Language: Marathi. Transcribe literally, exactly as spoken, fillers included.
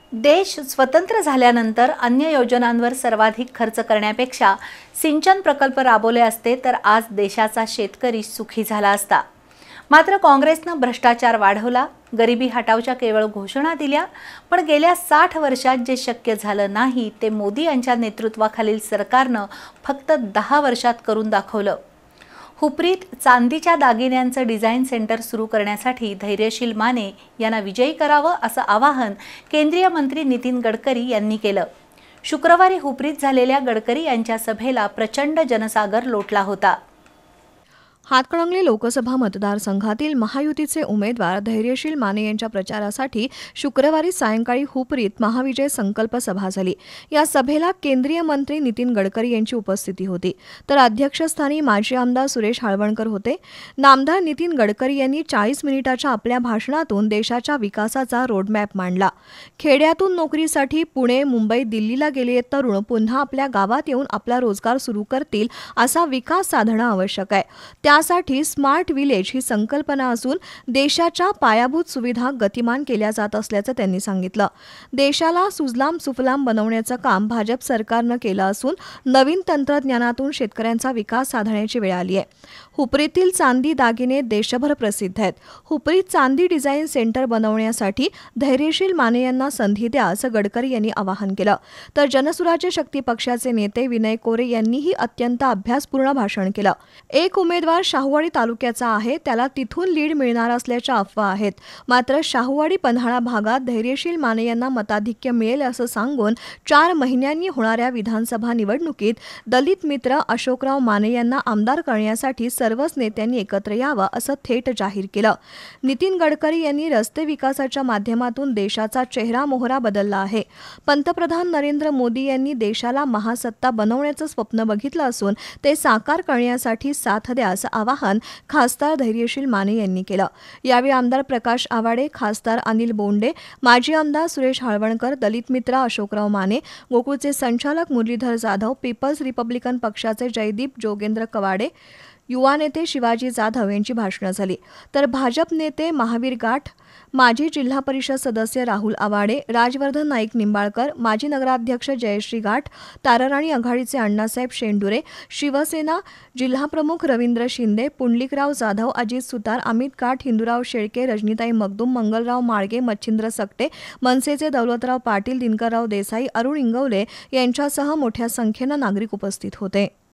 देश स्वतंत्र झाल्यानंतर अन्य योजनांवर सर्वाधिक खर्च करण्यापेक्षा सिंचन प्रकल्प राबवले असते तर आज देशाचा शेतकरी सुखी झाला असता। मात्र काँग्रेसने भ्रष्टाचार वाढवला, गरिबी हटावच्या केवळ घोषणा दिल्या, पण गेल्या साठ वर्षात जे शक्य झालं नाही ते मोदी यांच्या नेतृत्वाखालील सरकारने फक्त दहा वर्षात करून दाखवलं। हुपरीत चांदीच्या दागिन्यांचं डिझाइन सेंटर सुरू करण्यासाठी धैर्यशील माने यांना विजयी करावं असं आवाहन केंद्रीय मंत्री नितीन गडकरी यांनी केलं। शुक्रवारी हुपरीत झालेल्या गडकरी यांच्या सभेला प्रचंड जनसागर लोटला होता। हातकणंगले लोकसभा मतदारसंघातील महायुतीचे उमेदवार धैर्यशील माने यांच्या प्रचारासाठी शुक्रवारी सायंकाळी हुपरीत महाविजय संकल्प सभा झाली। या सभेला केंद्रीय मंत्री नितीन गडकरी यांची उपस्थिती होती, तर अध्यक्षस्थानी माजी आमदार सुरेश हाळवणकर होते। नामदार नितीन गडकरी यांनी चाळीस मिनिटाच्या आपल्या भाषणातून देशाच्या विकासाचा रोडमॅप मांडला। खेड्यातून नोकरीसाठी पुणे, मुंबई, दिल्लीला गेलेले तरुण पुन्हा आपल्या गावात येऊन आपला रोजगार सुरू करतील असा विकास साधणं आवश्यक आहे। त्यासाठी स्मार्ट विलेज ही संकल्पना असून देशाच्या पायाभूत सुविधा गतिमान केल्या जात असल्याचं त्यांनी सांगितलं। देशाला सुजलाम सुफलाम बनवण्याचं काम भाजप सरकारनं केलं असून नवीन तंत्रज्ञानातून शेतकऱ्यांचा विकास साधण्याची वेळ आली आहे। हुपरीतील चांदी दागिने देशभर प्रसिद्ध आहेत। हुपरीत चांदी डिझाइन सेंटर बनवण्यासाठी धैर्यशील माने यांना संधी द्या असं गडकरी यांनी आवाहन केलं। तर जनसुराज्य शक्ती पक्षाचे नेते विनय कोरे यांनीही अत्यंत अभ्यासपूर्ण भाषण केलं। एक उमेदवार शाहूवाडी तालुक्याचा आहे, त्याला तिथून लीड मिळणार असल्याच्या अफवा आहेत, मात्र शाहूवाडी पन्हाळा भागात धैर्यशील माने यांना मताधिक्य मिळेल असं सांगून चार महिन्यांनी होणाऱ्या विधानसभा निवडणुकीत दलित मित्र अशोकराव माने यांना आमदार करण्यासाठी सर्वच नेत्यांनी एकत्र यावं असं थेट जाहीर केलं। नितीन गडकरी यांनी रस्ते विकासाच्या माध्यमातून देशाचा चेहरा मोहरा बदलला आहे। पंतप्रधान नरेंद्र मोदी यांनी देशाला महासत्ता बनवण्याचं स्वप्न बघितलं असून ते साकार करण्यासाठी साथ द्या असं आवाहन खासदार धैर्यशील माने यांनी केलं। यावेळी आमदार प्रकाश आवाडे, खासदार अनिल बोंडे, माजी आमदार सुरेश हाळवणकर, दलित मित्र अशोकराव माने, गोकुळचे संचालक मुरलीधर जाधव, पीपल्स रिपब्लिकन पक्षाचे जयदीप जोगेंद्र कवाडे, युवा नेते शिवाजी जाधव यांची भाषणं झाली। तर भाजप नेते महावीर गाठ, माजी जिल्हा परिषद सदस्य राहुल आवाडे, राजवर्धन नाईक निंबाळकर, माजी नगराध्यक्ष जयश्री गाठ, ताराराणी आघाडीचे अण्णासाहेब शेंडुरे, शिवसेना जिल्हाप्रमुख रवींद्र शिंदे, पुंडलिकराव जाधव, अजित सुतार, अमित गाठ, हिंदूराव शेळके, रजनीताई मगदूम, मंगलराव माळगे, मच्छिंद्र सकटे, मनसेचे दौलतराव पाटील, दिनकरराव देसाई, अरुण इंगवले यांच्यासह मोठ्या संख्येनं नागरिक उपस्थित होते।